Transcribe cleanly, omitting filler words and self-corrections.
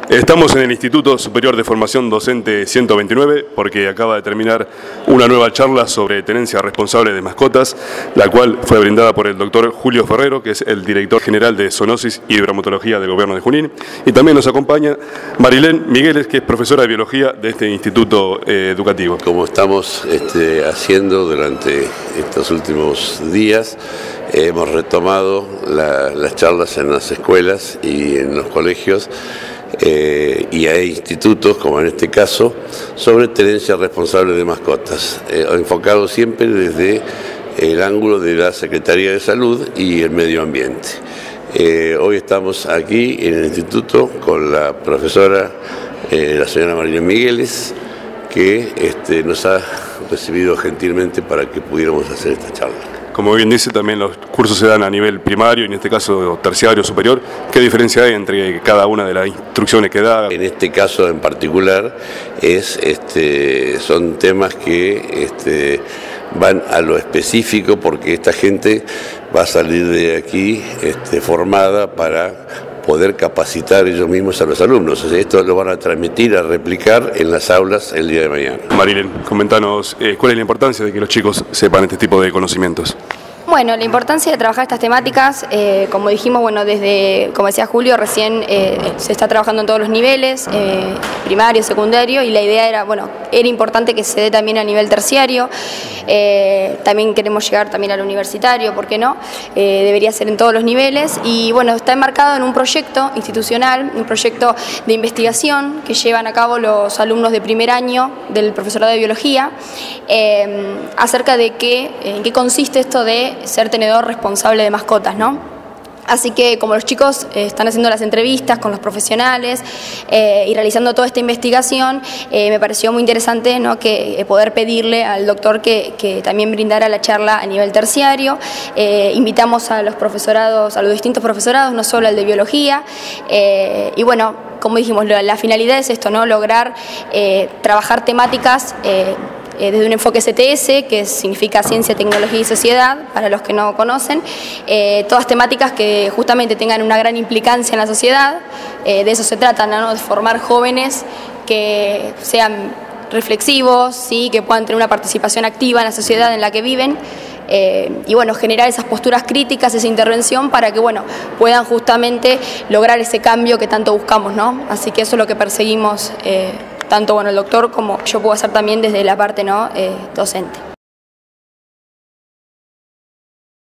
Estamos en el Instituto Superior de Formación Docente 129 porque acaba de terminar una nueva charla sobre tenencia responsable de mascotas, la cual fue brindada por el doctor Julio Ferrero, que es el director general de Zoonosis y Bromatología del Gobierno de Junín, y también nos acompaña Marilén Migueles, que es profesora de Biología de este instituto educativo. Como estamos haciendo durante estos últimos días, hemos retomado las charlas en las escuelas y en los colegios, y hay institutos, como en este caso, sobre tenencia responsable de mascotas, enfocado siempre desde el ángulo de la Secretaría de Salud y el Medio Ambiente. Hoy estamos aquí en el instituto con la profesora, la señora Marilén Migueles, que nos ha recibido gentilmente para que pudiéramos hacer esta charla. Como bien dice, también los cursos se dan a nivel primario, en este caso terciario, superior. ¿Qué diferencia hay entre cada una de las instrucciones que da? En este caso en particular son temas que van a lo específico, porque esta gente va a salir de aquí formada para poder capacitar ellos mismos a los alumnos. O sea, esto lo van a transmitir, a replicar en las aulas el día de mañana. Marilén, coméntanos cuál es la importancia de que los chicos sepan este tipo de conocimientos. Bueno, la importancia de trabajar estas temáticas, como dijimos, bueno, desde, como decía Julio, recién se está trabajando en todos los niveles, primario, secundario, y la idea era, bueno, era importante que se dé también a nivel terciario, también queremos llegar también al universitario, ¿por qué no? Debería ser en todos los niveles, y bueno, está enmarcado en un proyecto institucional, un proyecto de investigación que llevan a cabo los alumnos de primer año del profesorado de biología, acerca de en qué consiste esto de ser tenedor responsable de mascotas, ¿no? Así que como los chicos están haciendo las entrevistas con los profesionales y realizando toda esta investigación, me pareció muy interesante, ¿no?, que poder pedirle al doctor que también brindara la charla a nivel terciario. Invitamos a los profesorados, a los distintos profesorados, no solo al de biología, y bueno, como dijimos, la finalidad es esto, ¿no?, lograr trabajar temáticas desde un enfoque CTS, que significa Ciencia, Tecnología y Sociedad, para los que no conocen, todas temáticas que justamente tengan una gran implicancia en la sociedad. De eso se trata, ¿no?, de formar jóvenes que sean reflexivos, ¿sí?, que puedan tener una participación activa en la sociedad en la que viven, y bueno, generar esas posturas críticas, esa intervención para que, bueno, puedan justamente lograr ese cambio que tanto buscamos, ¿no? Así que eso es lo que perseguimos, tanto, bueno, el doctor como yo puedo hacer también desde la parte, ¿no?, docente.